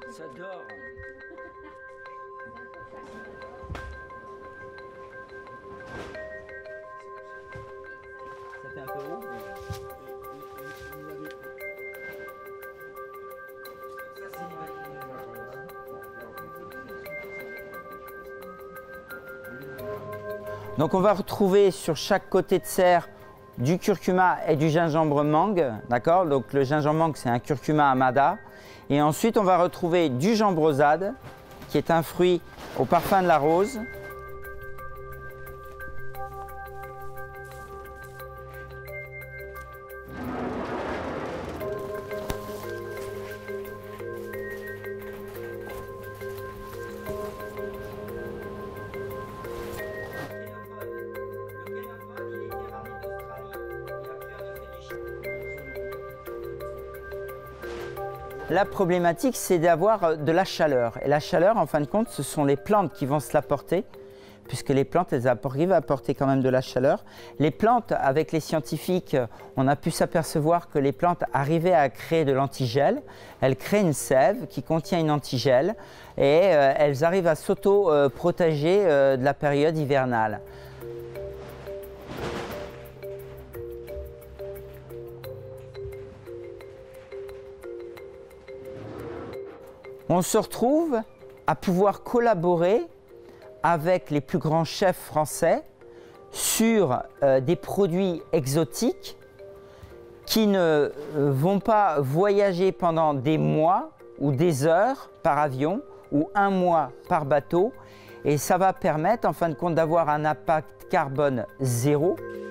Ça dort. Ça fait un peu haut. Donc on va retrouver sur chaque côté de serre du curcuma et du gingembre mangue, d'accord? Donc le gingembre mangue, c'est un curcuma amada. Et ensuite on va retrouver du jambrosade, qui est un fruit au parfum de la rose. La problématique, c'est d'avoir de la chaleur. Et la chaleur, en fin de compte, ce sont les plantes qui vont se l'apporter, puisque les plantes, elles arrivent à apporter quand même de la chaleur. Les plantes, avec les scientifiques, on a pu s'apercevoir que les plantes arrivaient à créer de l'antigel. Elles créent une sève qui contient une antigel et elles arrivent à s'auto-protéger de la période hivernale. On se retrouve à pouvoir collaborer avec les plus grands chefs français sur des produits exotiques qui ne vont pas voyager pendant des mois ou des heures par avion ou un mois par bateau. Et ça va permettre en fin de compte d'avoir un impact carbone zéro.